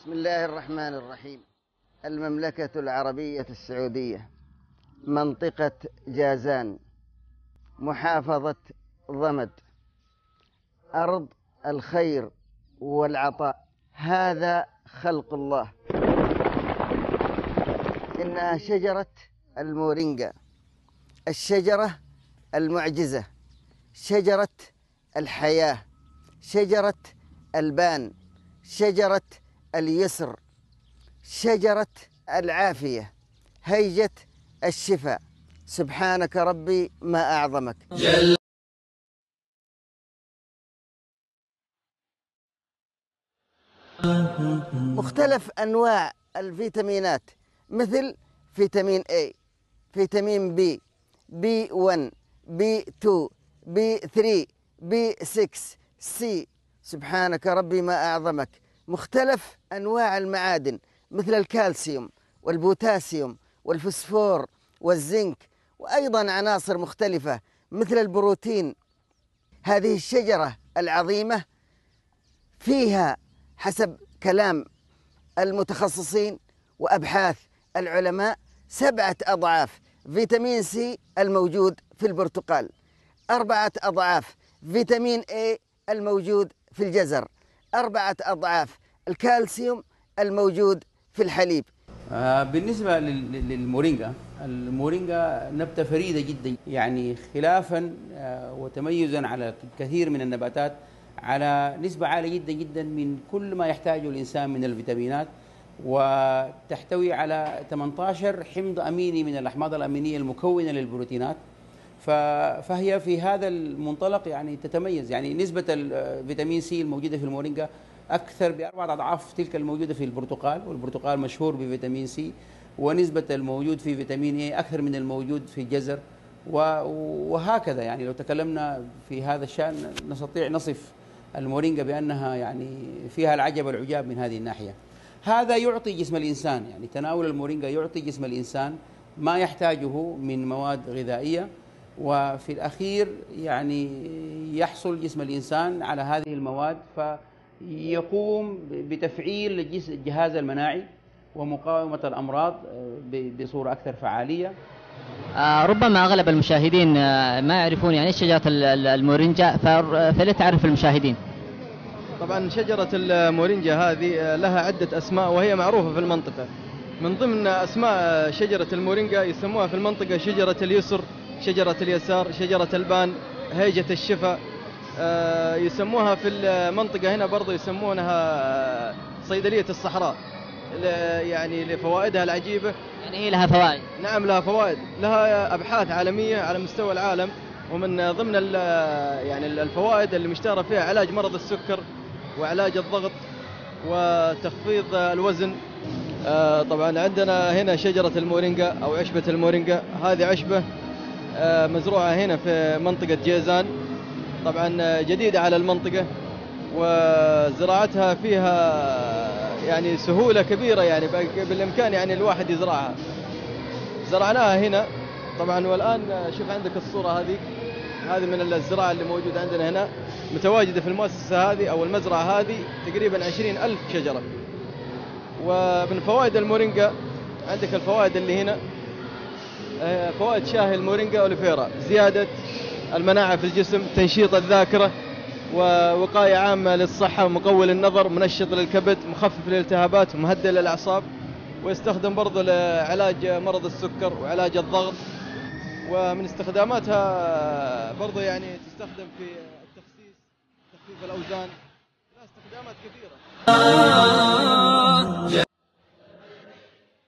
بسم الله الرحمن الرحيم. المملكة العربية السعودية، منطقة جازان، محافظة ضمد، أرض الخير والعطاء. هذا خلق الله. إنها شجرة المورينجا، الشجرة المعجزة، شجرة الحياة، شجرة البان، شجرة اليسر، شجرة العافية، هيجة الشفاء. سبحانك ربي ما أعظمك. مختلف أنواع الفيتامينات، مثل فيتامين A، فيتامين B، B1، B2، B3، B6، C. سبحانك ربي ما أعظمك. مختلف أنواع المعادن، مثل الكالسيوم والبوتاسيوم والفسفور والزنك، وأيضا عناصر مختلفة مثل البروتين. هذه الشجرة العظيمة فيها، حسب كلام المتخصصين وأبحاث العلماء، 7 أضعاف فيتامين سي الموجود في البرتقال، 4 أضعاف فيتامين A الموجود في الجزر، 4 أضعاف الكالسيوم الموجود في الحليب. بالنسبة للمورينجا، المورينجا نبتة فريدة جدا، يعني خلافا وتميزا على كثير من النباتات، على نسبة عالية جدا جدا من كل ما يحتاجه الإنسان من الفيتامينات، وتحتوي على 18 حمض أميني من الأحماض الأمينية المكونة للبروتينات. فهي في هذا المنطلق يعني تتميز. يعني نسبة الفيتامين سي الموجودة في المورينجا أكثر ب4 أضعاف تلك الموجودة في البرتقال، والبرتقال مشهور بفيتامين سي. ونسبة الموجود في فيتامين اي أكثر من الموجود في الجزر، وهكذا. يعني لو تكلمنا في هذا الشأن نستطيع نصف المورينجا بأنها يعني فيها العجب والعجاب من هذه الناحية. هذا يعطي جسم الإنسان، يعني تناول المورينجا يعطي جسم الإنسان ما يحتاجه من مواد غذائية، وفي الأخير يعني يحصل جسم الإنسان على هذه المواد، فيقوم بتفعيل الجهاز المناعي ومقاومة الأمراض بصورة أكثر فعالية. ربما أغلب المشاهدين ما يعرفون يعني شجرة المورينجا، فلتعرف المشاهدين. طبعا شجرة المورينجا هذه لها عدة أسماء، وهي معروفة في المنطقة. من ضمن أسماء شجرة المورينجا يسموها في المنطقة شجرة اليسر، شجرة اليسار، شجرة البان، هيجة الشفاء. يسموها في المنطقة هنا برضو يسمونها صيدلية الصحراء، يعني لفوائدها العجيبة. يعني هي لها فوائد؟ نعم لها فوائد، لها أبحاث عالمية على مستوى العالم، ومن ضمن يعني الفوائد اللي مشتهرة فيها علاج مرض السكر وعلاج الضغط وتخفيض الوزن. طبعا عندنا هنا شجرة المورينجا أو عشبة المورينجا. هذه عشبة مزروعة هنا في منطقة جيزان، طبعا جديدة على المنطقة، وزراعتها فيها يعني سهولة كبيرة، يعني بالإمكان يعني الواحد يزرعها. زرعناها هنا طبعا، والآن شوف عندك الصورة هذه من الزراعة اللي موجودة عندنا هنا، متواجدة في المؤسسة هذه أو المزرعة هذه تقريبا 20,000 شجرة. ومن فوائد المورينجا عندك الفوائد اللي هنا، فوائد شاهي المورينجا أوليفيرا: زيادة المناعة في الجسم، تنشيط الذاكرة، ووقاية عامة للصحة، ومقوي للنظر، منشط للكبد، مخفف للالتهابات، مهدئ للأعصاب. ويستخدم برضو لعلاج مرض السكر وعلاج الضغط. ومن استخداماتها برضو يعني تستخدم في التخسيس، تخفيف الأوزان، لها استخدامات كثيرة.